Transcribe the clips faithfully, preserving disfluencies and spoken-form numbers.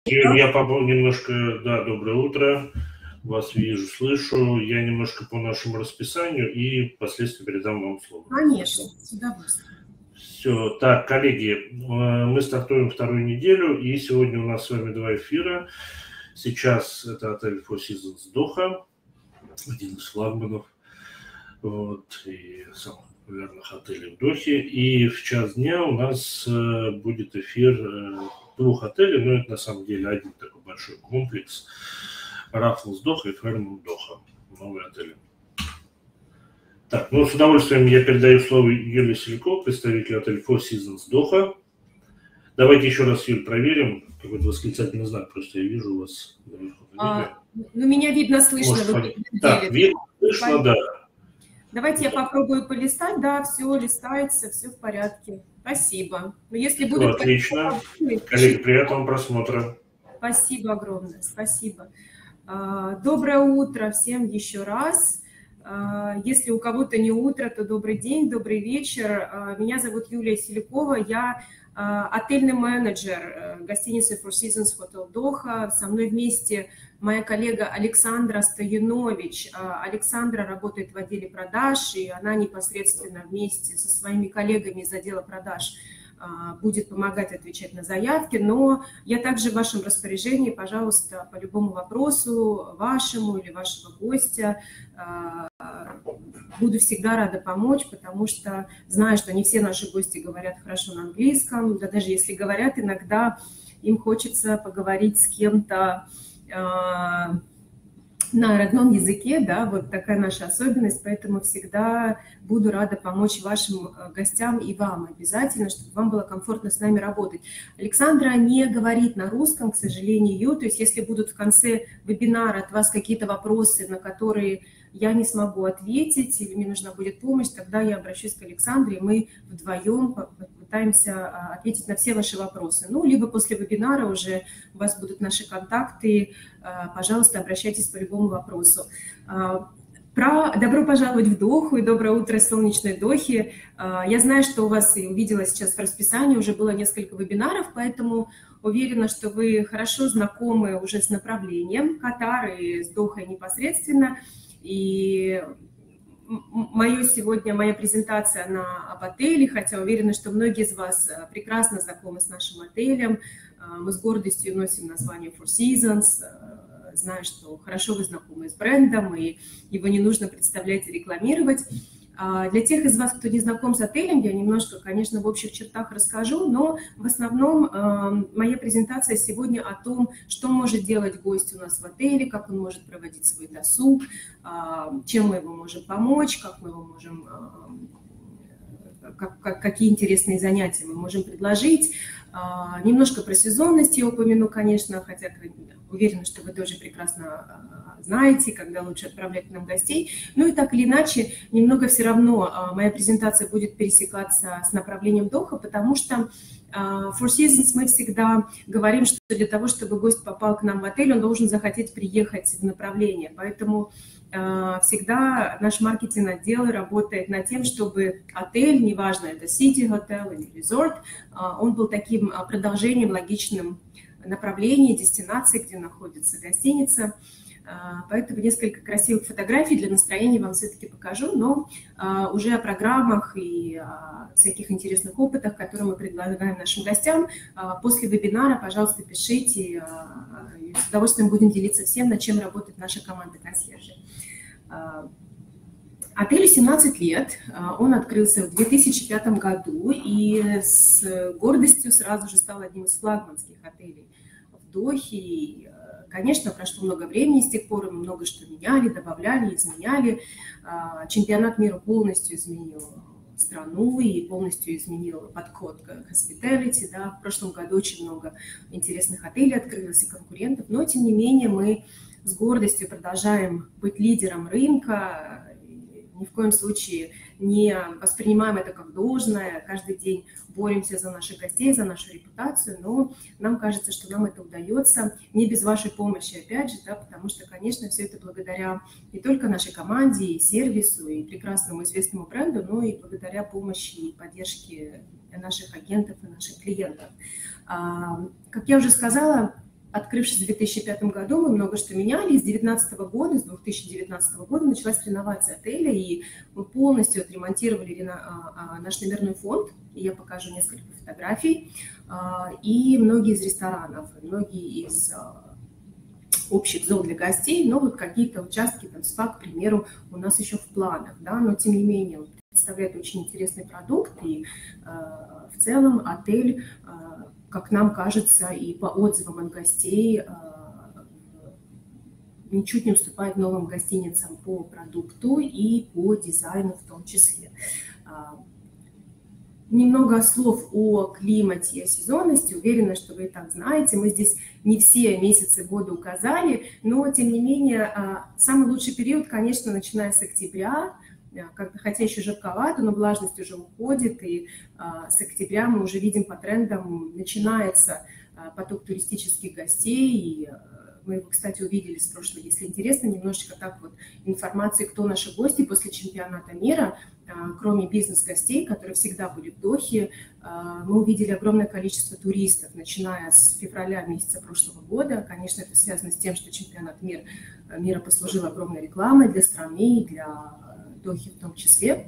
Я попал немножко, да, доброе утро, вас вижу, слышу. Я немножко по нашему расписанию и впоследствии передам вам слово. Конечно, с удовольствием. Все, так, коллеги, мы стартуем вторую неделю, и сегодня у нас с вами два эфира. Сейчас это отель Four Seasons Доха, один из флагманов, вот, и самых популярных отелей в Дохе. И в час дня у нас будет эфир двух отелей, но это на самом деле один такой большой комплекс. Raffles Доха и Fairmont Доха, новые отели. Так, ну с удовольствием я передаю слово Юлии Селяковой, представителю отеля Four Seasons Доха. Давайте еще раз, Юль, проверим. Какой-то восклицательный знак, просто я вижу у вас. А, ну, меня видно, слышно. Может, вы так, видно, слышно, да. Давайте я попробую полистать. Да, все листается, все в порядке. Спасибо. Но если Все, будут... отлично. Коллеги, приятного просмотра. Спасибо огромное, спасибо. Доброе утро всем еще раз. Если у кого-то не утро, то добрый день, добрый вечер. Меня зовут Юлия Селякова, я отельный менеджер гостиницы Four Seasons Hotel Доха. Со мной вместе моя коллега Александра Стоянович. Александра работает в отделе продаж, и она непосредственно вместе со своими коллегами из отдела продаж будет помогать отвечать на заявки, но я также в вашем распоряжении, пожалуйста, по любому вопросу вашему или вашего гостя буду всегда рада помочь, потому что знаю, что не все наши гости говорят хорошо на английском, да даже если говорят, иногда им хочется поговорить с кем-то на родном языке, да, вот такая наша особенность, поэтому всегда буду рада помочь вашим гостям и вам обязательно, чтобы вам было комфортно с нами работать. Александра не говорит на русском, к сожалению, то есть если будут в конце вебинара от вас какие-то вопросы, на которые я не смогу ответить или мне нужна будет помощь, тогда я обращусь к Александре, и мы вдвоем попытаемся ответить на все ваши вопросы. Ну, либо после вебинара уже у вас будут наши контакты, пожалуйста, обращайтесь по любому вопросу. Про добро пожаловать в Доху и доброе утро солнечной Дохи. Я знаю, что у вас, и увидела сейчас в расписании, уже было несколько вебинаров, поэтому уверена, что вы хорошо знакомы уже с направлением Катар и с Дохой непосредственно. И мое сегодня, моя презентация, она об отеле, хотя уверена, что многие из вас прекрасно знакомы с нашим отелем. Мы с гордостью носим название Four Seasons. Знаю, что хорошо вы знакомы с брендом, и его не нужно представлять и рекламировать. Для тех из вас, кто не знаком с отелем, я немножко, конечно, в общих чертах расскажу, но в основном моя презентация сегодня о том, что может делать гость у нас в отеле, как он может проводить свой досуг, чем мы ему можем помочь, как мы его можем, как, как, какие интересные занятия мы можем предложить. Немножко про сезонность я упомяну, конечно, хотя уверена, что вы тоже прекрасно знаете, когда лучше отправлять к нам гостей. Ну и так или иначе, немного все равно моя презентация будет пересекаться с направлением Доха, потому что Four Seasons мы всегда говорим, что для того, чтобы гость попал к нам в отель, он должен захотеть приехать в направление. Поэтому всегда наш маркетинг-отдел работает над тем, чтобы отель, неважно, это City Hotel или Resort, он был таким продолжением, логичным направления, дестинации, где находится гостиница. Поэтому несколько красивых фотографий для настроения вам все-таки покажу, но уже о программах и о всяких интересных опытах, которые мы предлагаем нашим гостям. После вебинара, пожалуйста, пишите, и с удовольствием будем делиться всем, над чем работает наша команда консьержей. Отелю семнадцать лет, он открылся в две тысячи пятом году и с гордостью сразу же стал одним из флагманских отелей в Дохе. Конечно, прошло много времени с тех пор, мы много что меняли, добавляли, изменяли. Чемпионат мира полностью изменил страну и полностью изменил подход к hospitality. Да. В прошлом году очень много интересных отелей открылось и конкурентов, но тем не менее мы с гордостью продолжаем быть лидером рынка, ни в коем случае не воспринимаем это как должное, каждый день боремся за наших гостей, за нашу репутацию, но нам кажется, что нам это удается не без вашей помощи, опять же, да, потому что, конечно, все это благодаря не только нашей команде, и сервису, и прекрасному известному бренду, но и благодаря помощи и поддержке наших агентов и наших клиентов. Как я уже сказала, открывшись в две тысячи пятом году, мы много что меняли. С две тысячи девятнадцатого года, с две тысячи девятнадцатого года началась реновация отеля, и мы полностью отремонтировали наш номерной фонд. И я покажу несколько фотографий. И многие из ресторанов, многие из общих зон для гостей, но вот какие-то участки, там, спа, к примеру, у нас еще в планах, да, но тем не менее он представляет очень интересный продукт, и э, в целом отель, э, как нам кажется, и по отзывам от гостей, э, ничуть не уступает новым гостиницам по продукту и по дизайну в том числе. Немного слов о климате и о сезонности. Уверена, что вы и так знаете. Мы здесь не все месяцы года указали, но, тем не менее, самый лучший период, конечно, начиная с октября, хотя еще жарковато, но влажность уже уходит, и с октября мы уже видим по трендам, начинается поток туристических гостей, и мы его, кстати, увидели с прошлого. Если интересно, немножечко так вот информации, кто наши гости после чемпионата мира. Кроме бизнес-гостей, которые всегда были в Дохе, мы увидели огромное количество туристов, начиная с февраля месяца прошлого года. Конечно, это связано с тем, что чемпионат мира, мира послужил огромной рекламой для страны и для Дохи в том числе.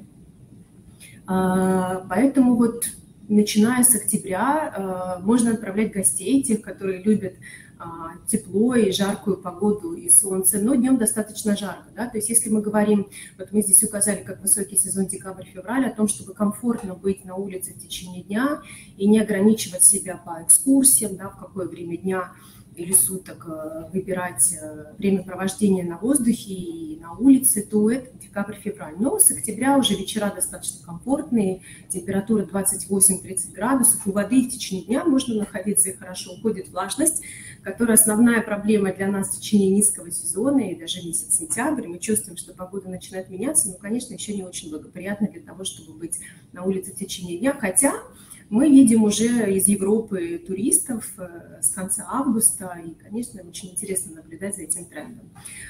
Поэтому вот начиная с октября можно отправлять гостей, тех, которые любят тепло и жаркую погоду и солнце, но днем достаточно жарко, да, то есть если мы говорим, вот мы здесь указали как высокий сезон декабрь-февраль, о том, чтобы комфортно быть на улице в течение дня и не ограничивать себя по экскурсиям, да, в какое время дня или суток выбирать время провождения на воздухе и на улице, то это декабрь-февраль. Но с октября уже вечера достаточно комфортные, температура двадцать восемь - тридцать градусов, у воды в течение дня можно находиться и хорошо уходит влажность, которая основная проблема для нас в течение низкого сезона и даже месяц сентябрь. Мы чувствуем, что погода начинает меняться, но, конечно, еще не очень благоприятно для того, чтобы быть на улице в течение дня, хотя мы видим уже из Европы туристов с конца августа, и, конечно, очень интересно наблюдать за этим трендом.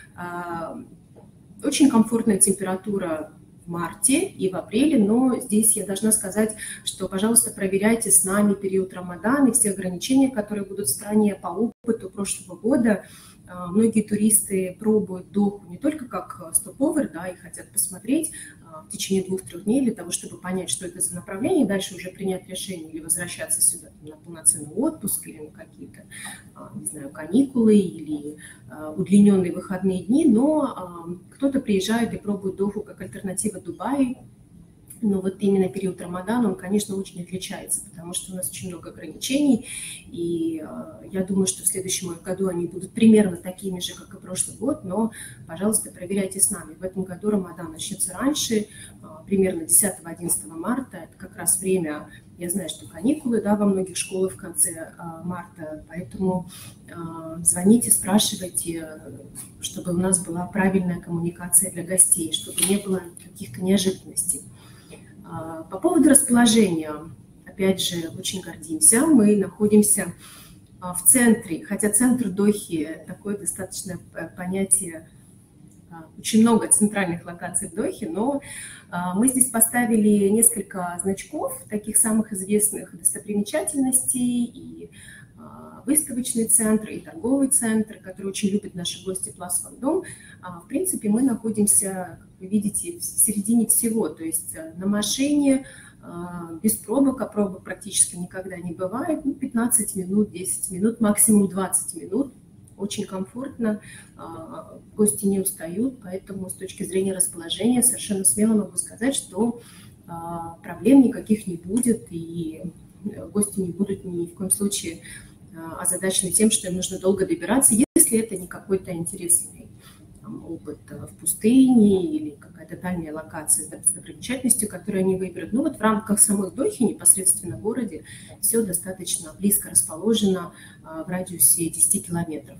Очень комфортная температура в марте и в апреле, но здесь я должна сказать, что, пожалуйста, проверяйте с нами период Рамадана и все ограничения, которые будут в стране по опыту прошлого года. Многие туристы пробуют Доху не только как стоп-овер, да, и хотят посмотреть в течение двух-трех дней для того, чтобы понять, что это за направление, и дальше уже принять решение или возвращаться сюда на полноценный отпуск, или на какие-то, не знаю, каникулы, или удлиненные выходные дни, но кто-то приезжает и пробует Доху как альтернатива Дубаю. Но вот именно период Рамадана, он, конечно, очень отличается, потому что у нас очень много ограничений, и э, я думаю, что в следующем году они будут примерно такими же, как и прошлый год, но, пожалуйста, проверяйте с нами. В этом году Рамадан начнется раньше, э, примерно десятого-одиннадцатого марта, это как раз время, я знаю, что каникулы, да, во многих школах в конце э, марта, поэтому э, звоните, спрашивайте, чтобы у нас была правильная коммуникация для гостей, чтобы не было каких-то неожиданностей. По поводу расположения, опять же, очень гордимся. Мы находимся в центре, хотя центр Дохи – такое достаточно понятие, очень много центральных локаций в Дохе, но мы здесь поставили несколько значков, таких самых известных достопримечательностей, и выставочный центр, и торговый центр, который очень любят наши гости Плас Вандом. В принципе, мы находимся, как вы видите, в середине всего, то есть на машине, без пробок, а пробок практически никогда не бывает, ну, пятнадцать минут, десять минут, максимум двадцать минут. Очень комфортно, гости не устают, поэтому с точки зрения расположения совершенно смело могу сказать, что проблем никаких не будет, и гости не будут ни в коем случае озадачены тем, что им нужно долго добираться, если это не какой-то интересный там, опыт в пустыне или какая-то дальняя локация с достопримечательностью, которую они выберут. Ну вот в рамках самой Дохи, непосредственно в городе, все достаточно близко расположено в радиусе десяти километров.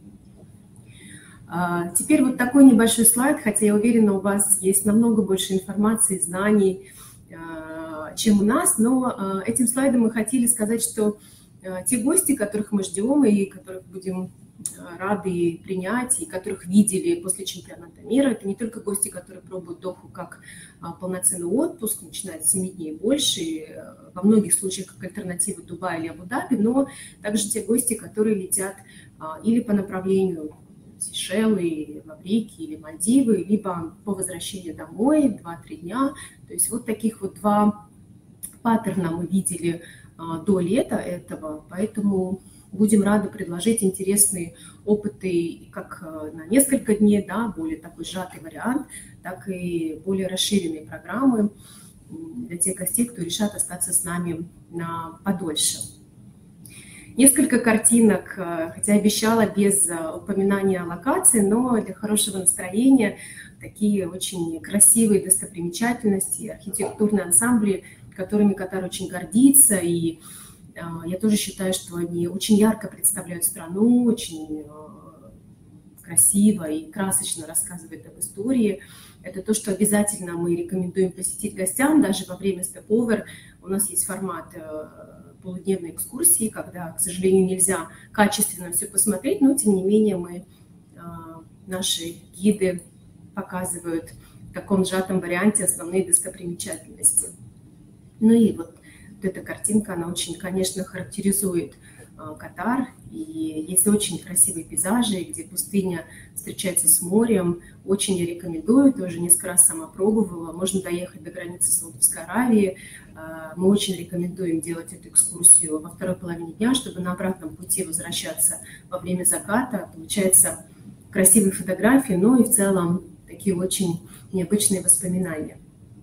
Теперь вот такой небольшой слайд, хотя я уверена, у вас есть намного больше информации, знаний, чем у нас, но этим слайдом мы хотели сказать, что те гости, которых мы ждем и которых будем рады принять и которых видели после чемпионата мира. Это не только гости, которые пробуют Доху как полноценный отпуск, начиная с семи дней и больше, во многих случаях как альтернатива Дубая или Абу-Даби, но также те гости, которые летят или по направлению Сейшелы, Маврикии или Мальдивы, либо по возвращению домой два-три дня. То есть вот таких вот два паттерна мы видели до лета этого, поэтому будем рады предложить интересные опыты как на несколько дней, да, более такой сжатый вариант, так и более расширенные программы для тех гостей, кто решат остаться с нами на подольше. Несколько картинок, хотя обещала без упоминания локации, но для хорошего настроения такие очень красивые достопримечательности, архитектурные ансамбли, которыми Катар очень гордится, и я тоже считаю, что они очень ярко представляют страну, очень красиво и красочно рассказывают об истории. Это то, что обязательно мы рекомендуем посетить гостям, даже во время стоп-овер. У нас есть формат полудневной экскурсии, когда, к сожалению, нельзя качественно все посмотреть, но, тем не менее, мы, наши гиды показывают в таком сжатом варианте основные достопримечательности. Ну и вот, вот эта картинка, она очень, конечно, характеризует Катар, и есть очень красивые пейзажи, где пустыня встречается с морем. Очень я рекомендую, тоже несколько раз сама пробовала. Можно доехать до границы Саудовской Аравии. Мы очень рекомендуем делать эту экскурсию во второй половине дня, чтобы на обратном пути возвращаться во время заката. Получается красивые фотографии, но и в целом такие очень необычные воспоминания.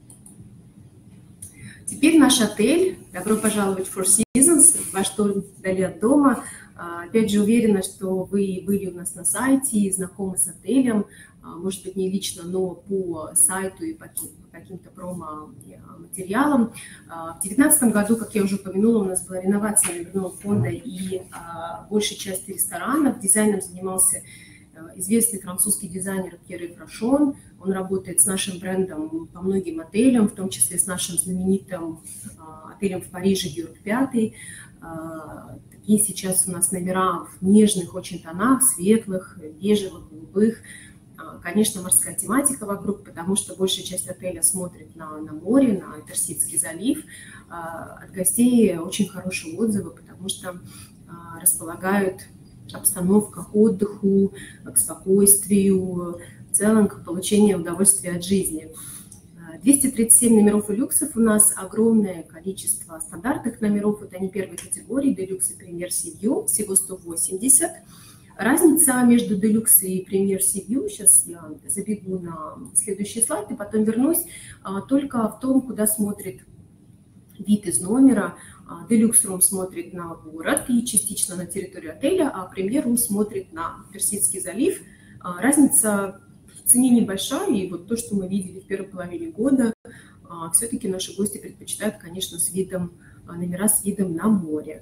Теперь наш отель. Добро пожаловать в Four Seasons, ваш дом вдали от дома. Опять же, уверена, что вы были у нас на сайте, знакомы с отелем, может быть, не лично, но по сайту и по каким-то промо-материалам. В две тысячи девятнадцатом году, как я уже упомянула, у нас была реновация номерного фонда и большей части ресторанов. Дизайном занимался известный французский дизайнер Пьер Фрашон. Он работает с нашим брендом по многим отелям, в том числе с нашим знаменитым отелем в Париже Георг Пятый. Такие сейчас у нас номера в нежных очень тонах, светлых, бежевых, голубых. Конечно, морская тематика вокруг, потому что большая часть отеля смотрит на, на море, на Персидский залив. От гостей очень хорошие отзывы, потому что располагают обстановка к отдыху, к спокойствию, в целом к получению удовольствия от жизни. двести тридцать семь номеров и люксов у нас, огромное количество стандартных номеров, это не первой категории, делюкс и премьер Си-Вью, всего сто восемьдесят. Разница между делюкс и премьер Си-Вью, сейчас я забегу на следующий слайд и потом вернусь, только в том, куда смотрит вид из номера. Делюкс-рум смотрит на город и частично на территорию отеля, а премьер-рум смотрит на Персидский залив. Разница в цене небольшая, и вот то, что мы видели в первой половине года, все-таки наши гости предпочитают, конечно, с видом, номера с видом на море.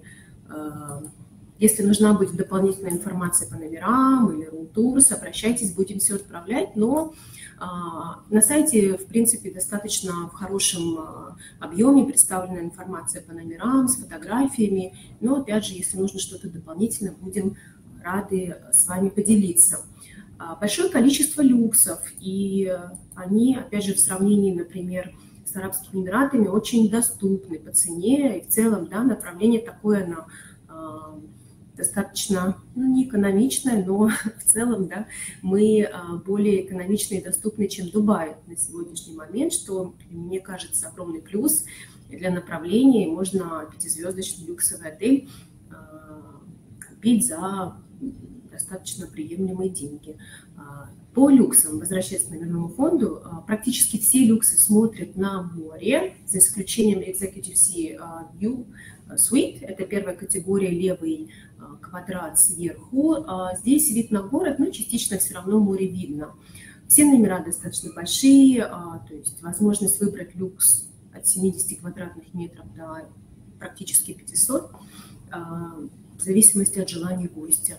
Если нужна будет дополнительная информация по номерам или рум-турс, обращайтесь, будем все отправлять, но на сайте, в принципе, достаточно в хорошем объеме представлена информация по номерам, с фотографиями, но, опять же, если нужно что-то дополнительно, будем рады с вами поделиться. Большое количество люксов, и они, опять же, в сравнении, например, с Арабскими Эмиратами, очень доступны по цене, и в целом, да, направление такое, оно достаточно, ну, не экономичное, но в целом, да, мы более экономичны и доступны, чем Дубай на сегодняшний момент, что, мне кажется, огромный плюс для направления. Можно пятизвездочный люксовый отель купить за достаточно приемлемые деньги. По люксам, возвращаясь к номерному фонду, практически все люксы смотрят на море, за исключением Executive Sea View Suite. Это первая категория, левый квадрат сверху. Здесь вид на город, но частично все равно море видно. Все номера достаточно большие, то есть возможность выбрать люкс от семидесяти квадратных метров до практически пятисот, в зависимости от желания гостя.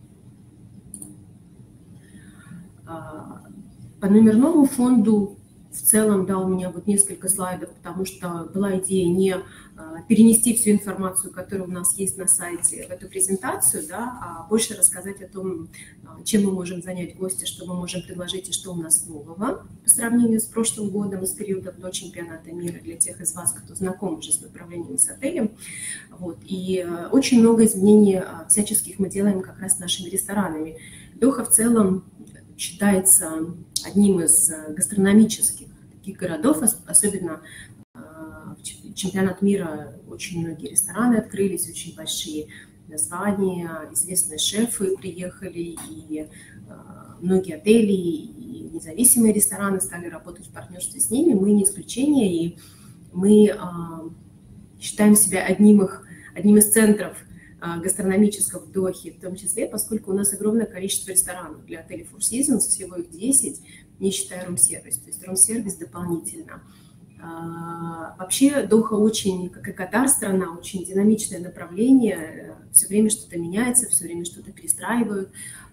По номерному фонду В целом, да, у меня вот несколько слайдов, потому что была идея не перенести всю информацию, которая у нас есть на сайте, в эту презентацию, да, а больше рассказать о том, чем мы можем занять гостя, что мы можем предложить и что у нас нового по сравнению с прошлым годом и с периодом до чемпионата мира для тех из вас, кто знаком уже с направлением с отелем. Вот. И очень много изменений всяческих мы делаем как раз с нашими ресторанами. Доха в целом считается одним из гастрономических таких городов, особенно в чемпионат мира очень многие рестораны открылись, очень большие названия, известные шефы приехали, и многие отели и независимые рестораны стали работать в партнерстве с ними. Мы не исключение, и мы считаем себя одним, их, одним из центров гастрономического в Дохе, в том числе, поскольку у нас огромное количество ресторанов для отелей Four Seasons, всего их десять, не считая рум-сервис, то есть рум-сервис дополнительно. Вообще Доха очень, как и Катар, страна, очень динамичное направление, все время что-то меняется, все время что-то перестраивают,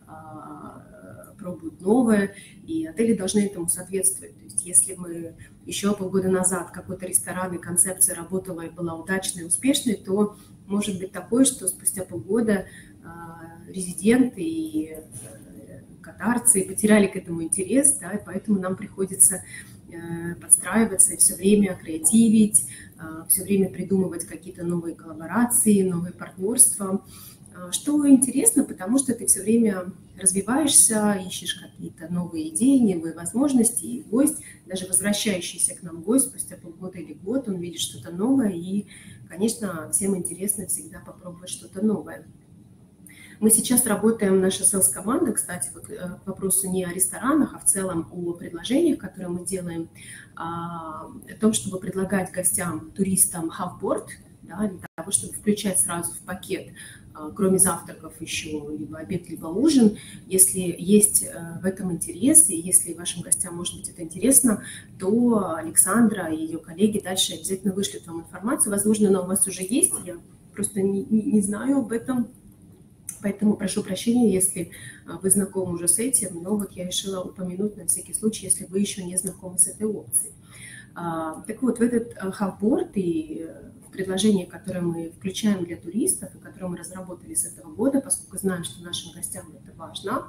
пробуют новое, и отели должны этому соответствовать. То есть если мы еще полгода назад какой-то ресторан и концепция работала и была удачной, успешной, то может быть такое, что спустя полгода резиденты и катарцы потеряли к этому интерес, да, и поэтому нам приходится подстраиваться и все время креативить, все время придумывать какие-то новые коллаборации, новые партнерства. Что интересно, потому что ты все время развиваешься, ищешь какие-то новые идеи, новые возможности, и гость, даже возвращающийся к нам гость спустя полгода или год, он видит что-то новое, и, конечно, всем интересно всегда попробовать что-то новое. Мы сейчас работаем, наша селс-команда, кстати, вот к вопросу не о ресторанах, а в целом о предложениях, которые мы делаем, о том, чтобы предлагать гостям, туристам half-board, да, для того, чтобы включать сразу в пакет, кроме завтраков, еще либо обед, либо ужин. Если есть в этом интерес, и если вашим гостям, может быть, это интересно, то Александра и ее коллеги дальше обязательно вышлют вам информацию. Возможно, она у вас уже есть, я просто не, не знаю об этом. Поэтому прошу прощения, если вы знакомы уже с этим, но вот я решила упомянуть на всякий случай, если вы еще не знакомы с этой опцией. Так вот, в этот half-board и предложение, которое мы включаем для туристов и которое мы разработали с этого года, поскольку знаем, что нашим гостям это важно,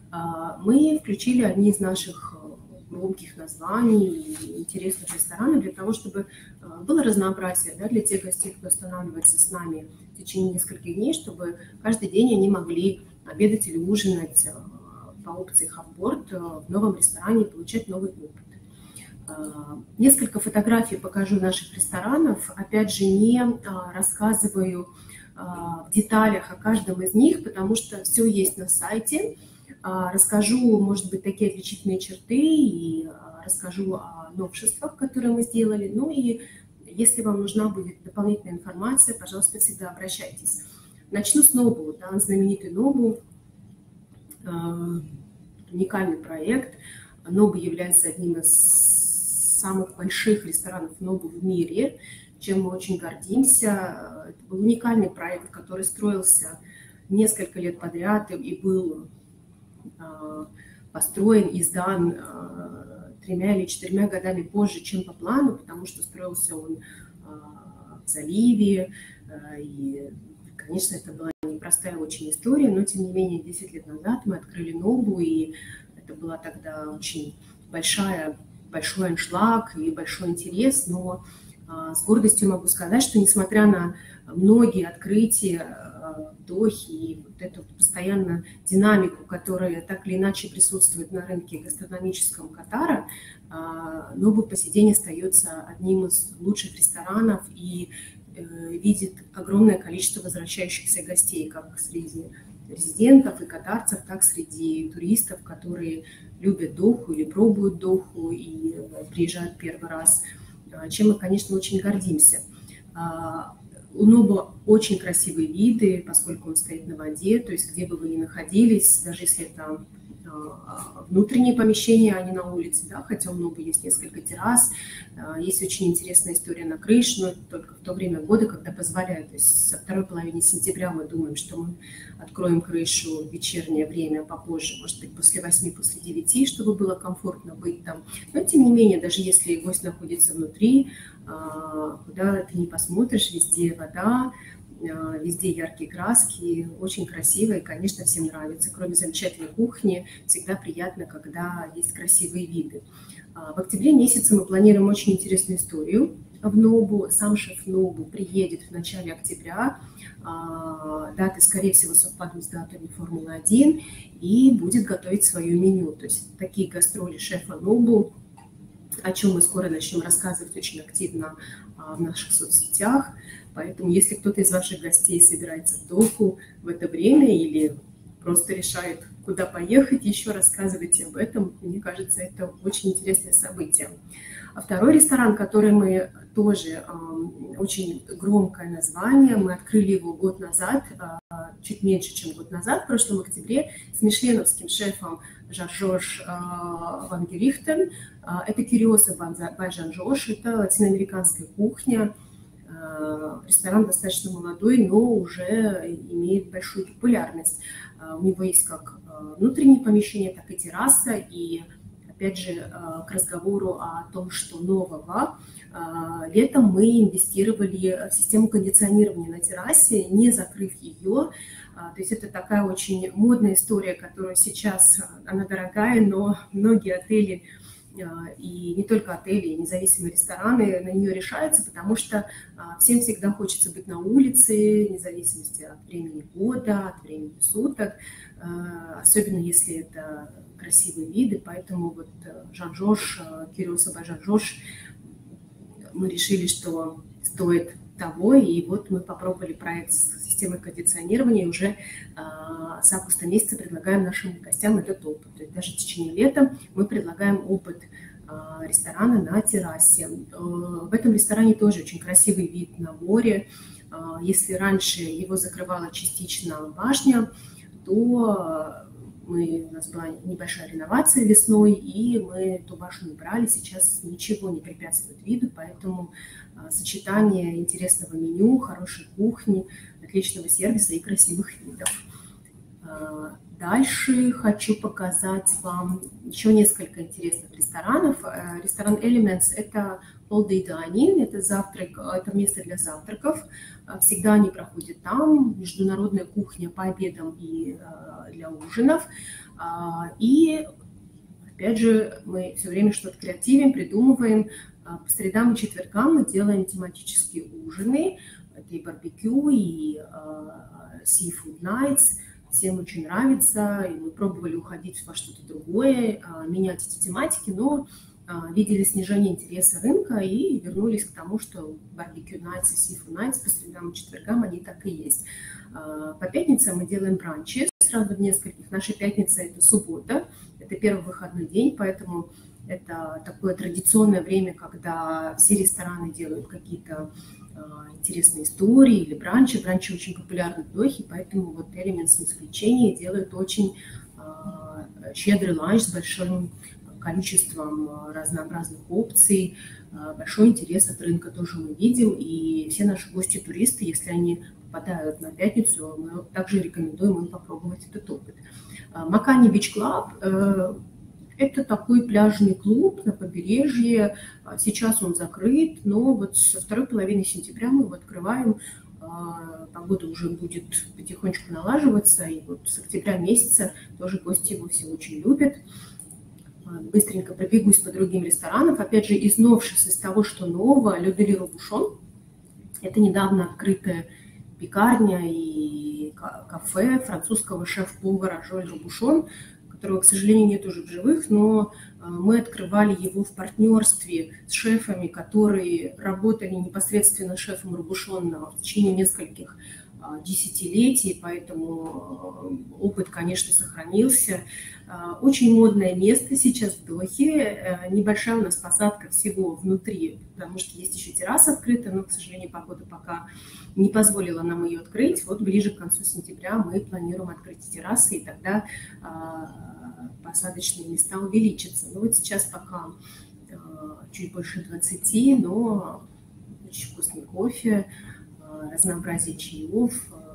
мы включили одни из наших громких названий и интересных ресторанов для того, чтобы было разнообразие, да, для тех гостей, кто останавливается с нами в течение нескольких дней, чтобы каждый день они могли обедать или ужинать по опции half-board в новом ресторане и получать новый опыт. Несколько фотографий покажу наших ресторанов. Опять же, не рассказываю в деталях о каждом из них, потому что все есть на сайте. Расскажу, может быть, такие отличительные черты и расскажу о новшествах, которые мы сделали. Ну и если вам нужна будет дополнительная информация, пожалуйста, всегда обращайтесь. Начну с Нобу, да, знаменитый Нобу, уникальный проект. Нобу является одним из самых больших ресторанов Нобу в мире, чем мы очень гордимся. Это был уникальный проект, который строился несколько лет подряд и был построен и сдан тремя или четырьмя годами позже, чем по плану, потому что строился он в заливе, и, конечно, это была непростая очень история, но, тем не менее, десять лет назад мы открыли Нобу, и это была тогда очень большая, большой аншлаг и большой интерес, но с гордостью могу сказать, что, несмотря на многие открытия Дохи и вот эту постоянно динамику, которая так или иначе присутствует на рынке гастрономическом Катара, Нобу по сей день остается одним из лучших ресторанов и видит огромное количество возвращающихся гостей, как среди резидентов и катарцев, так и среди туристов, которые любят Доху или пробуют Доху и приезжают первый раз, чем мы, конечно, очень гордимся. У Нобу очень красивые виды, поскольку он стоит на воде, то есть где бы вы ни находились, даже если это внутренние помещения, а не на улице, да, хотя у Нобу есть несколько террас, есть очень интересная история на крыше, но это только в то время года, когда позволяют. То есть со второй половины сентября мы думаем, что мы откроем крышу в вечернее время попозже, может быть, после восьми, после девяти, чтобы было комфортно быть там. Но, тем не менее, даже если гость находится внутри, куда ты не посмотришь, везде вода, везде яркие краски, очень красиво и, конечно, всем нравится. Кроме замечательной кухни, всегда приятно, когда есть красивые виды. В октябре месяце мы планируем очень интересную историю в Нобу. Сам шеф Нобу приедет в начале октября. Даты, скорее всего, совпадут с датами Формулы один и будет готовить свое меню. То есть такие гастроли шефа Нобу, о чем мы скоро начнем рассказывать очень активно в наших соцсетях. Поэтому, если кто-то из ваших гостей собирается в Доху в это время или просто решает, куда поехать, еще рассказывайте об этом. Мне кажется, это очень интересное событие. А второй ресторан, который мы тоже, очень громкое название, мы открыли его год назад, чуть меньше, чем год назад, в прошлом октябре, с мишленовским шефом Жан-Жорж Ван Герихтен. Это Кюриоса бай Жан-Жорж, это латиноамериканская кухня. Ресторан достаточно молодой, но уже имеет большую популярность. У него есть как внутренние помещения, так и терраса. И опять же, к разговору о том, что нового, летом мы инвестировали в систему кондиционирования на террасе, не закрыв ее. То есть это такая очень модная история, которая сейчас, она дорогая, но многие отели, и не только отели, и независимые рестораны на нее решаются, потому что всем всегда хочется быть на улице, вне зависимости от времени года, от времени суток, особенно если это красивые виды. Поэтому вот Жан-Жорж, Кюриоса бай Жан-Жорж, мы решили, что стоит того, и вот мы попробовали проект с системой кондиционирования, и уже а, с августа месяца предлагаем нашим гостям этот опыт. То есть даже в течение лета мы предлагаем опыт а, ресторана на террасе. А, в этом ресторане тоже очень красивый вид на море. А, если раньше его закрывала частично башня, то мы, у нас была небольшая реновация весной, и мы эту башню убрали. Сейчас ничего не препятствует виду, поэтому а, сочетание интересного меню, хорошей кухни, отличного сервиса и красивых видов. А, дальше хочу показать вам еще несколько интересных ресторанов. А, ресторан Elements – это all-day dining, это завтрак, это место для завтраков. Всегда они проходят там, международная кухня по обедам и э, для ужинов. А, и, опять же, мы все время что-то креативим, придумываем. А, по средам и четвергам мы делаем тематические ужины. Это и барбекю, и э, seafood nights. Всем очень нравится, и мы пробовали уходить во что-то другое, э, менять эти тематики, но видели снижение интереса рынка и вернулись к тому, что барбекю найтс и сифу найтс по средам и четвергам они так и есть. По пятницам мы делаем бранчи сразу в нескольких. Наша пятница – это суббота, это первый выходной день, поэтому это такое традиционное время, когда все рестораны делают какие-то интересные истории или бранчи. Бранчи очень популярны в Дохе, поэтому вот Elements не исключение, делают очень щедрый ланч с большим количеством разнообразных опций, большой интерес от рынка тоже мы видим, и все наши гости-туристы, если они попадают на пятницу, мы также рекомендуем им попробовать этот опыт. Макани Бич Клаб – это такой пляжный клуб на побережье, сейчас он закрыт, но вот со второй половины сентября мы его открываем, погода уже будет потихонечку налаживаться, и вот с октября месяца тоже гости его все очень любят. Быстренько пробегусь по другим ресторанам. Опять же, из новшеств, из того, что нового, Le Deli Robuchon. Это недавно открытая пекарня и кафе французского шеф-повара Жоль Робушон, которого, к сожалению, нет уже в живых, но мы открывали его в партнерстве с шефами, которые работали непосредственно с шефом Робушона в течение нескольких десятилетий, поэтому опыт, конечно, сохранился. Очень модное место сейчас в Дохе. Небольшая у нас посадка всего внутри, потому что есть еще терраса открыта, но, к сожалению, погода пока не позволила нам ее открыть. Вот ближе к концу сентября мы планируем открыть террасы, и тогда посадочные места увеличатся. Но вот сейчас пока чуть больше двадцати, но очень вкусный кофе, разнообразие чаев,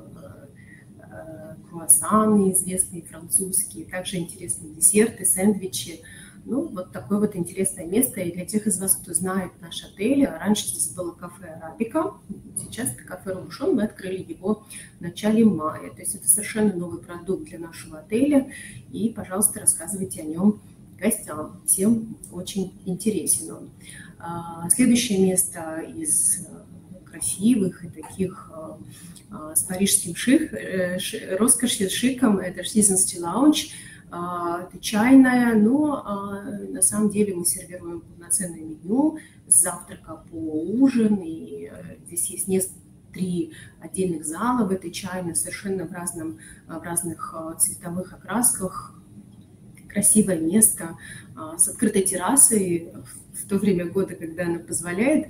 круассаны известные французские, также интересные десерты, сэндвичи. Ну, вот такое вот интересное место. И для тех из вас, кто знает наш отель, раньше здесь было кафе «Арабика», сейчас это кафе «Робушон», мы открыли его в начале мая. То есть это совершенно новый продукт для нашего отеля. И, пожалуйста, рассказывайте о нем гостям. Всем очень интересен он. Следующее место из красивых и таких с парижским шик, роскошью, шиком, это Seasons Lounge. Это чайная, но на самом деле мы сервируем полноценное меню с завтрака по ужин, и здесь есть несколько три отдельных зала в этой чайной, совершенно в, разном, в разных цветовых окрасках. Красивое место с открытой террасой в то время года, когда она позволяет.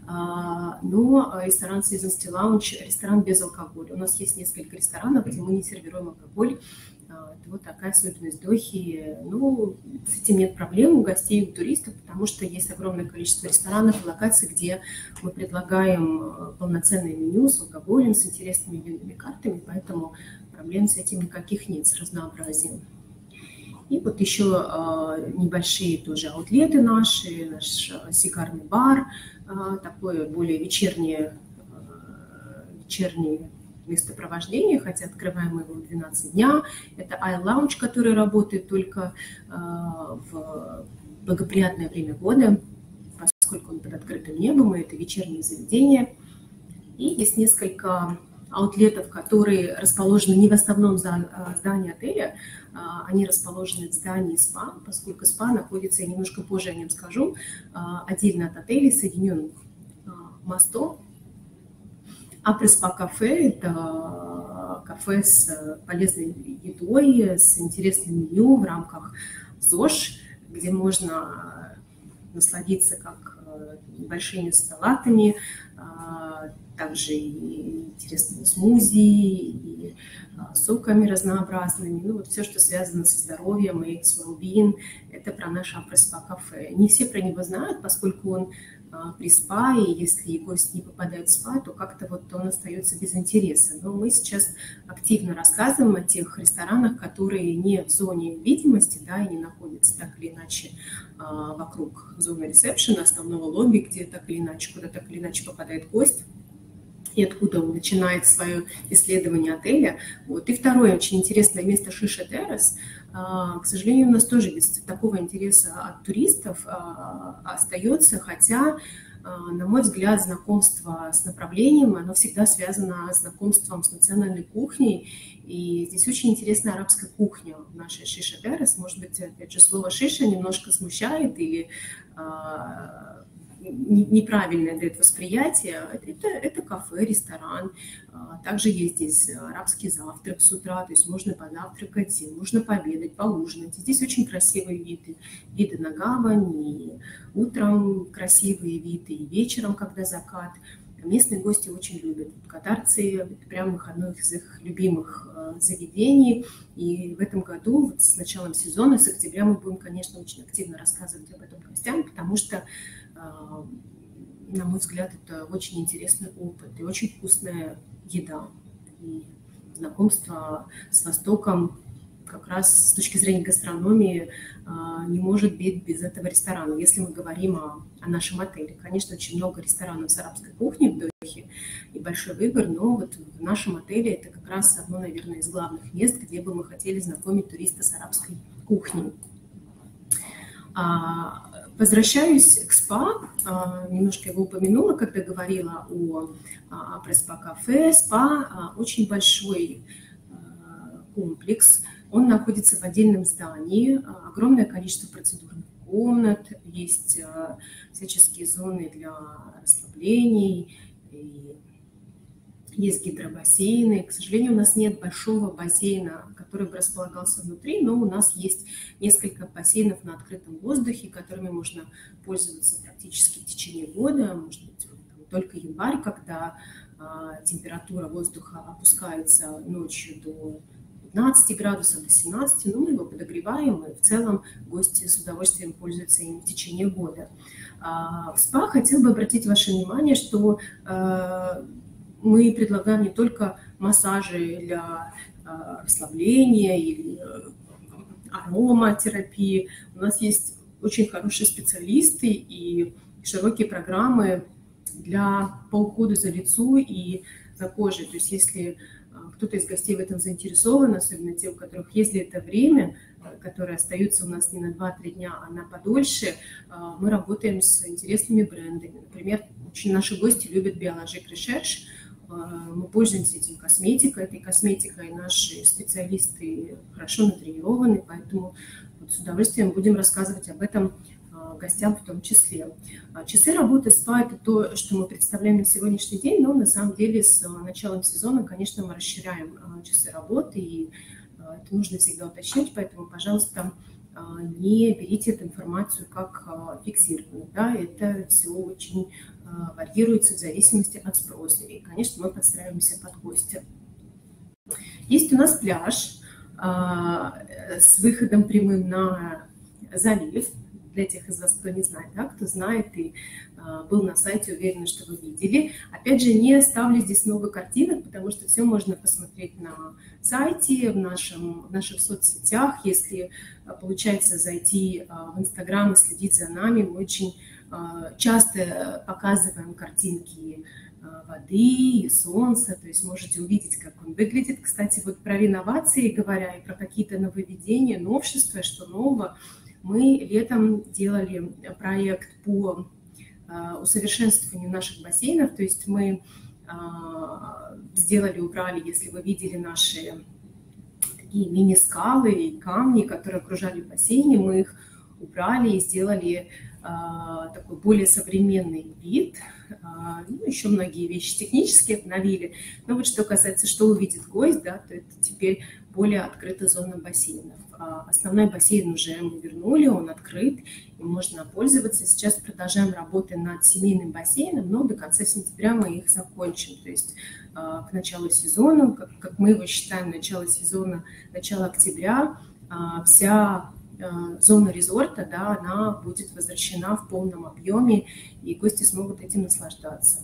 Но ресторан Seasons Lounge, ресторан без алкоголя. У нас есть несколько ресторанов, где мы не сервируем алкоголь. Это вот такая особенность Дохи. Ну, с этим нет проблем у гостей, у туристов, потому что есть огромное количество ресторанов и локаций, где мы предлагаем полноценное меню с алкоголем, с интересными винными картами, поэтому проблем с этим никаких нет, с разнообразием. И вот еще небольшие тоже аутлеты наши, наш сигарный бар, такое более вечернее, вечернее местопровождение, хотя открываем мы его в двенадцать дня. Это I-Lounge, который работает только в благоприятное время года, поскольку он под открытым небом, и это вечернее заведение. И есть несколько аутлетов, которые расположены не в основном здании отеля, они расположены в здании спа, поскольку спа находится, я немножко позже о нем скажу, отдельно от отеля, соединен мостом. Апрес-спа-кафе – это кафе с полезной едой, с интересным меню в рамках ЗОЖ, где можно насладиться как небольшими салатами, также и интересными смузи, и соками разнообразными. Ну, вот все, что связано со здоровьем и с well-being, это про наш апрес-спа-кафе. Не все про него знают, поскольку он при спа, и если гость не попадает в спа, то как-то вот он остается без интереса. Но мы сейчас активно рассказываем о тех ресторанах, которые не в зоне видимости, да, и не находятся так или иначе вокруг зоны ресепшена, основного лобби, где так или иначе, куда так или иначе попадает гость, и откуда он начинает свое исследование отеля. Вот. И второе очень интересное место Шиша Террас. К сожалению, у нас тоже без такого интереса от туристов остается, хотя, на мой взгляд, знакомство с направлением, оно всегда связано с знакомством с национальной кухней. И здесь очень интересная арабская кухня в нашей Шиша Террас. Может быть, опять же, слово «шиша» немножко смущает или неправильное дает восприятие. Это, это кафе, ресторан. Также есть здесь арабский завтрак с утра, то есть можно позавтракать, можно пообедать, поужинать. Здесь очень красивые виды, виды на гавань, и утром красивые виды, и вечером, когда закат. Местные гости очень любят. Катарцы – это прямо одно из их любимых заведений. И в этом году, вот с началом сезона, с октября, мы будем, конечно, очень активно рассказывать об этом гостям, потому что, на мой взгляд, это очень интересный опыт и очень вкусная еда. И знакомство с Востоком как раз с точки зрения гастрономии не может быть без этого ресторана. Если мы говорим о, о нашем отеле, конечно, очень много ресторанов с арабской кухней в Дохе и большой выбор, но вот в нашем отеле это как раз одно, наверное, из главных мест, где бы мы хотели знакомить туриста с арабской кухней. Возвращаюсь к спа, немножко его упомянула, когда говорила о апрес-спа-кафе. Спа очень большой комплекс, он находится в отдельном здании, огромное количество процедурных комнат, есть всяческие зоны для расслаблений, и есть гидробассейны. К сожалению, у нас нет большого бассейна, который бы располагался внутри, но у нас есть несколько бассейнов на открытом воздухе, которыми можно пользоваться практически в течение года. Может быть, там, только январь, когда а, температура воздуха опускается ночью до пятнадцати градусов, до семнадцати, но мы его подогреваем, и в целом гости с удовольствием пользуются им в течение года. А, в спа хотел бы обратить ваше внимание, что а, мы предлагаем не только массажи для э, расслабления или э, ароматерапии. У нас есть очень хорошие специалисты и широкие программы для, по уходу за лицом и за кожей. То есть если э, кто-то из гостей в этом заинтересован, особенно те, у которых есть для этого время, э, которые остаются у нас не на два-три дня, а на подольше, э, мы работаем с интересными брендами. Например, очень наши гости любят Biologic Research. Мы пользуемся этим косметикой, этой косметикой наши специалисты хорошо натренированы, поэтому вот с удовольствием будем рассказывать об этом гостям в том числе. Часы работы спа – это то, что мы представляем на сегодняшний день, но на самом деле с началом сезона, конечно, мы расширяем часы работы, и это нужно всегда уточнить, поэтому, пожалуйста, не берите эту информацию как фиксированную. Да? Это все очень варьируется в зависимости от спроса. И, конечно, мы подстраиваемся под гостя. Есть у нас пляж с выходом прямым на залив. Для тех из вас, кто не знает, да, кто знает и был на сайте, уверена, что вы видели. Опять же, не ставлю здесь много картинок, потому что все можно посмотреть на сайте, в, нашем, в наших соцсетях. Если получается зайти в Инстаграм и следить за нами, мы очень часто показываем картинки воды и солнца, то есть можете увидеть, как он выглядит. Кстати, вот про реновации говоря и про какие-то нововведения, новшества, что нового, мы летом делали проект по усовершенствованию наших бассейнов, то есть мы сделали, убрали, если вы видели наши такие мини-скалы и камни, которые окружали бассейны, мы их убрали и сделали такой более современный вид. Ну, еще многие вещи технические обновили. Но вот что касается, что увидит гость, да, то это теперь более открытая зона бассейнов. Основной бассейн уже мы вернули, он открыт, и можно пользоваться. Сейчас продолжаем работы над семейным бассейном, но до конца сентября мы их закончим. То есть к началу сезона, как, как мы его считаем, начало сезона, начало октября, вся зона резорта, да, она будет возвращена в полном объеме, и гости смогут этим наслаждаться.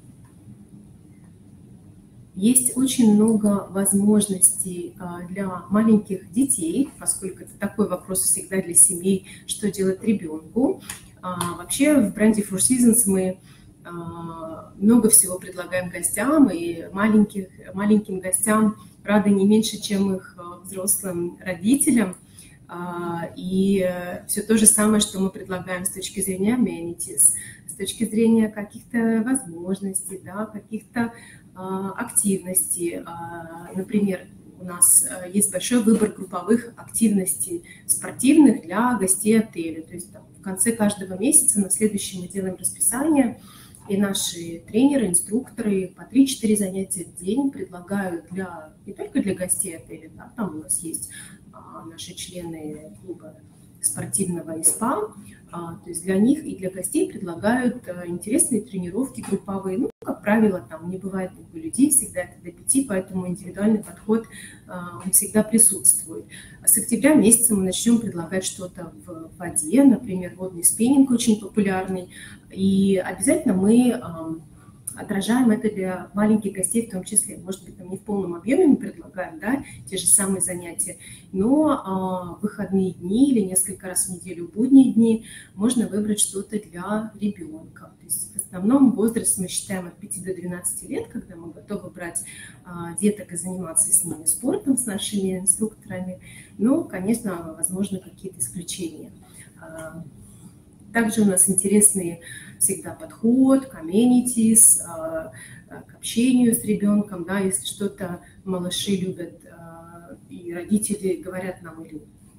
Есть очень много возможностей для маленьких детей, поскольку это такой вопрос всегда для семей, что делать ребенку. Вообще в бренде Four Seasons мы много всего предлагаем гостям, и маленьких, маленьким гостям рады не меньше, чем их взрослым родителям. И все то же самое, что мы предлагаем с точки зрения amenities, с точки зрения каких-то возможностей, да, каких-то активностей. Например, у нас есть большой выбор групповых активностей спортивных для гостей отеля. То есть там, в конце каждого месяца на следующий мы делаем расписание, и наши тренеры, инструкторы по три-четыре занятия в день предлагают для, не только для гостей отеля, да, там у нас есть а, наши члены клуба спортивного и спа, а, то есть для них и для гостей предлагают а, интересные тренировки групповые. Ну, как правило, там не бывает много людей, всегда это до пяти, поэтому индивидуальный подход а, он всегда присутствует. А с октября месяца мы начнем предлагать что-то в воде, например, водный спиннинг очень популярный, и обязательно мы а, отражаем это для маленьких гостей в том числе. Может быть, там не в полном объеме мы предлагаем, да, те же самые занятия, но а, выходные дни или несколько раз в неделю будние дни можно выбрать что-то для ребенка. То есть в основном возраст мы считаем от пяти до двенадцати лет, когда мы готовы брать а, деток и заниматься с ними спортом, с нашими инструкторами. Но, конечно, возможно, какие-то исключения. Также у нас интересный всегда подход к amenities, к общению с ребенком, да, если что-то малыши любят, и родители говорят нам или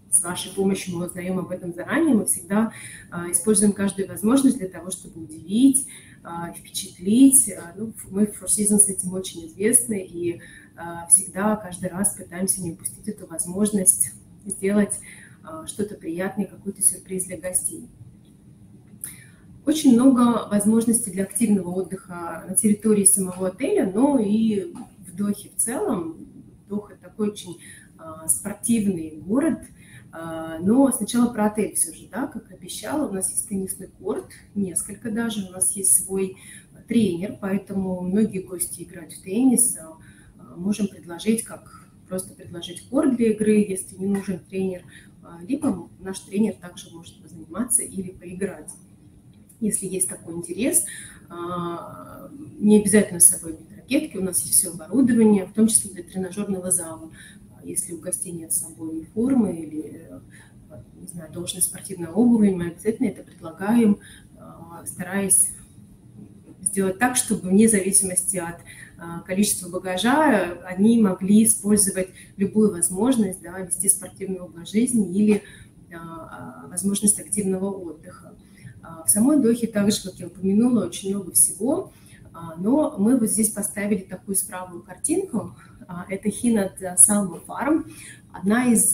с вашей помощью мы узнаем об этом заранее, мы всегда используем каждую возможность для того, чтобы удивить, впечатлить. Ну, мы в Four Seasons этим очень известны, и всегда, каждый раз пытаемся не упустить эту возможность сделать что-то приятное, какой-то сюрприз для гостей. Очень много возможностей для активного отдыха на территории самого отеля, но и в Дохе в целом. Доха такой очень спортивный город. Но сначала про отель все же, да, как обещала, у нас есть теннисный корт, несколько даже, у нас есть свой тренер, поэтому многие гости играют в теннис. Можем предложить, как просто предложить корт для игры, если не нужен тренер, либо наш тренер также может позаниматься или поиграть. Если есть такой интерес, не обязательно с собой иметь ракетки, у нас есть все оборудование, в том числе для тренажерного зала. Если у гостей нет с собой формы или, не знаю, должной спортивной обуви, мы обязательно это предлагаем, стараясь сделать так, чтобы вне зависимости от количества багажа они могли использовать любую возможность, да, вести спортивный образ жизни или возможность активного отдыха. В самой Дохе, также, как я упомянула, очень много всего, но мы вот здесь поставили такую справную картинку. Это Хинат Салма Фарм, одна из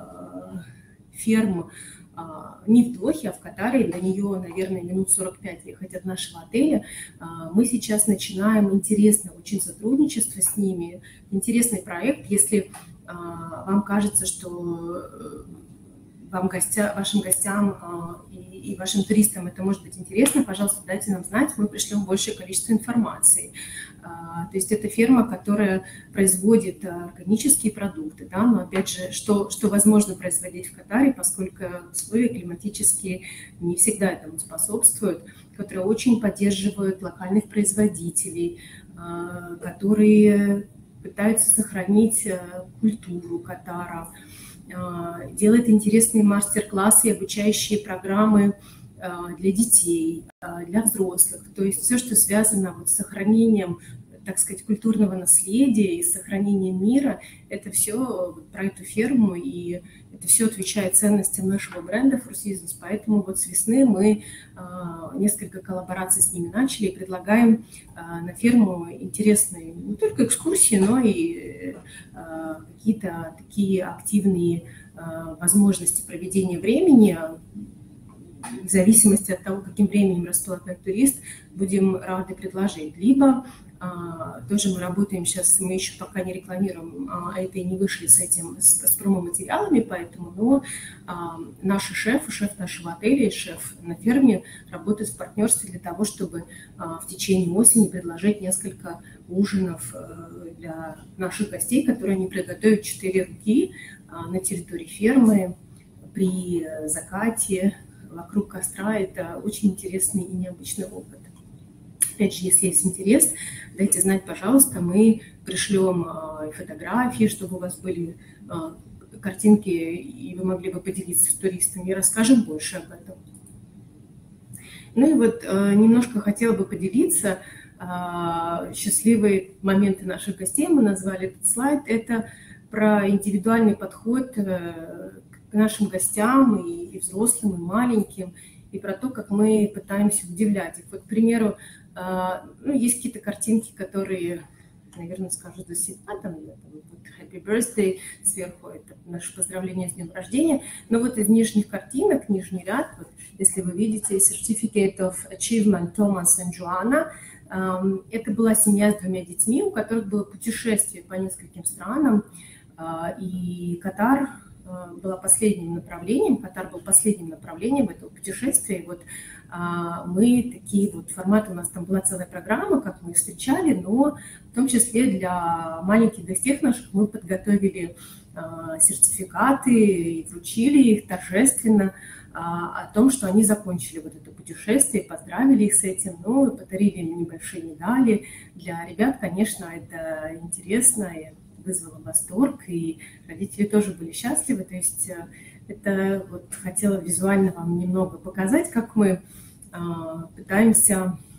ферм не в Дохе, а в Катаре. До нее, наверное, минут сорок пять ехать от нашего отеля. Мы сейчас начинаем интересное очень сотрудничество с ними, интересный проект. Если вам кажется, что вам гостя, вашим гостям и, и вашим туристам это может быть интересно, пожалуйста, дайте нам знать, мы пришлем большее количество информации. То есть это ферма, которая производит органические продукты, да, но опять же, что, что возможно производить в Катаре, поскольку условия климатические не всегда этому способствуют, которые очень поддерживают локальных производителей, которые пытаются сохранить культуру Катара, делает интересные мастер-классы и обучающие программы для детей, для взрослых. То есть все, что связано вот с сохранением, так сказать, культурного наследия и сохранением мира, это все про эту ферму, и это все отвечает ценностям нашего бренда Four Seasons. Поэтому вот с весны мы несколько коллабораций с ними начали и предлагаем на ферму интересные не только экскурсии, но и какие-то такие активные возможности проведения времени. В зависимости от того, каким временем располагает турист, будем рады предложить. Либо а, тоже мы работаем сейчас, мы еще пока не рекламируем, а, это и не вышли с этим, с, с промо-материалами, поэтому, но а, наши шефы, шеф нашего отеля и шеф на ферме работают в партнерстве для того, чтобы а, в течение осени предложить несколько ужинов а, для наших гостей, которые они приготовят четыре руки а, на территории фермы при закате, вокруг костра. Это очень интересный и необычный опыт. Опять же, если есть интерес, дайте знать, пожалуйста, мы пришлем фотографии, чтобы у вас были картинки, и вы могли бы поделиться с туристами, и расскажем больше об этом. Ну и вот немножко хотела бы поделиться счастливые моменты наших гостей. Мы назвали этот слайд. Это про индивидуальный подход к нашим гостям, и, и взрослым, и маленьким, и про то, как мы пытаемся удивлять их. Вот, к примеру, ну, есть какие-то картинки, которые, наверное, скажут за себя, там, вот, Happy Birthday, сверху это наше поздравление с днем рождения, но вот из нижних картинок, нижний ряд, вот, если вы видите, Certificate of Achievement Thomas and Joanna, это была семья с двумя детьми, у которых было путешествие по нескольким странам, и Катар была последним направлением, Катар был последним направлением этого путешествия. И вот а, мы такие вот форматы, у нас там была целая программа, как мы их встречали, но в том числе для маленьких гостей наших мы подготовили а, сертификаты и вручили их торжественно а, о том, что они закончили вот это путешествие, поздравили их с этим, ну, подарили им небольшие медали. Для ребят, конечно, это интересно, вызвало восторг, и родители тоже были счастливы. То есть это вот хотела визуально вам немного показать, как мы э, пытаемся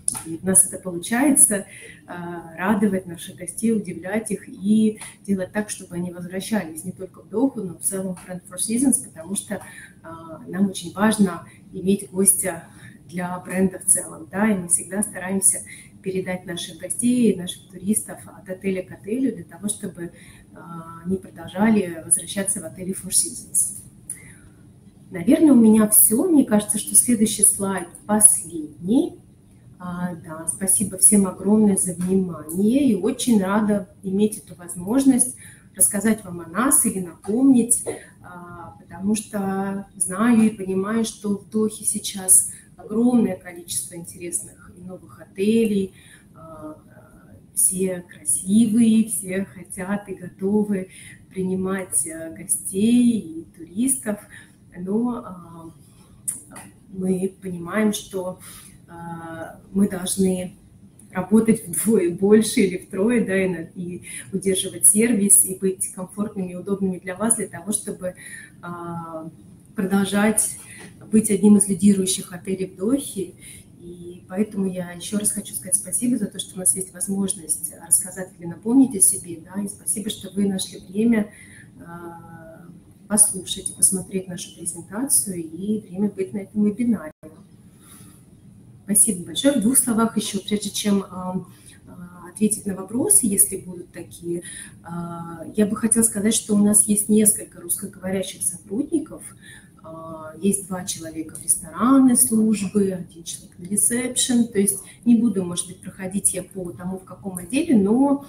И у нас это получается радовать наших гостей, удивлять их и делать так, чтобы они возвращались не только в Доху, но в целом в Friend Four Seasons, потому что нам очень важно иметь гостя для бренда в целом, да, и мы всегда стараемся передать наших гостей, наших туристов от отеля к отелю для того, чтобы они продолжали возвращаться в отели Four Seasons. Наверное, у меня все. Мне кажется, что следующий слайд последний. А, да, спасибо всем огромное за внимание. И очень рада иметь эту возможность рассказать вам о нас или напомнить, а, потому что знаю и понимаю, что в Дохе сейчас огромное количество интересных и новых отелей. А, все красивые, все хотят и готовы принимать гостей и туристов. Но э, мы понимаем, что э, мы должны работать вдвое больше или втрое, да, и, и удерживать сервис, и быть комфортными и удобными для вас, для того, чтобы э, продолжать быть одним из лидирующих отелей в Дохе. И поэтому я еще раз хочу сказать спасибо за то, что у нас есть возможность рассказать или напомнить о себе, да, и спасибо, что вы нашли время э, послушать и посмотреть нашу презентацию и время быть на этом вебинаре. Спасибо большое. В двух словах еще, прежде чем ответить на вопросы, если будут такие, я бы хотела сказать, что у нас есть несколько русскоговорящих сотрудников. Есть два человека в ресторанной службе, один человек на ресепшн. То есть не буду, может быть, проходить я по тому, в каком отделе, но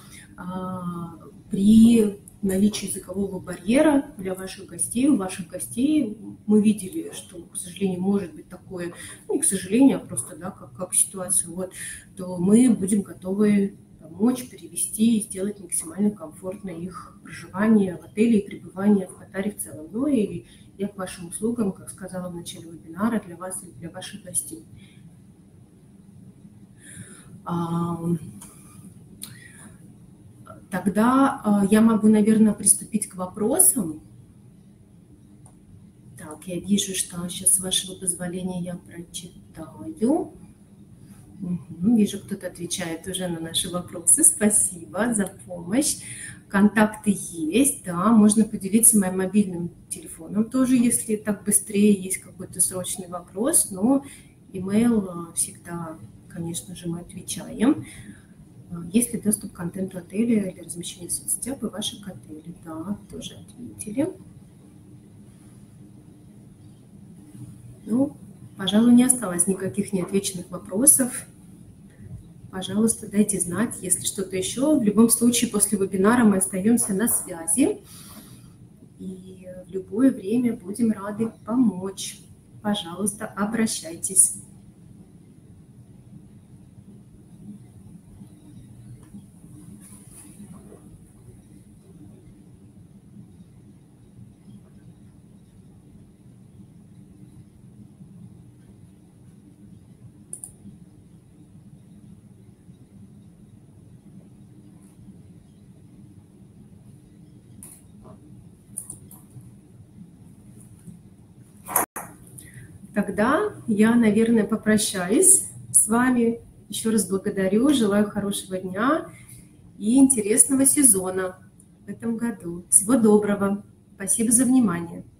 при наличии языкового барьера для ваших гостей, у ваших гостей мы видели, что, к сожалению, может быть такое, ну не к сожалению, а просто, да, как, как ситуация, вот, то мы будем готовы помочь, перевести и сделать максимально комфортно их проживание в отеле и пребывание в Катаре в целом. Ну и я к вашим услугам, как сказала в начале вебинара, для вас и для ваших гостей. Тогда я могу, наверное, приступить к вопросам. Так, я вижу, что сейчас, с вашего позволения, я прочитаю. Угу, вижу, кто-то отвечает уже на наши вопросы. Спасибо за помощь. Контакты есть, да, можно поделиться моим мобильным телефоном тоже, если так быстрее, есть какой-то срочный вопрос, но имейл всегда, конечно же, мы отвечаем. Есть ли доступ к контенту отеля для размещения в соцсетях и ваших отелей? Да, тоже ответили. Ну, пожалуй, не осталось никаких неотвеченных вопросов. Пожалуйста, дайте знать, если что-то еще. В любом случае, после вебинара мы остаемся на связи. И в любое время будем рады помочь. Пожалуйста, обращайтесь. Тогда я, наверное, попрощаюсь с вами. Еще раз благодарю, желаю хорошего дня и интересного сезона в этом году. Всего доброго. Спасибо за внимание.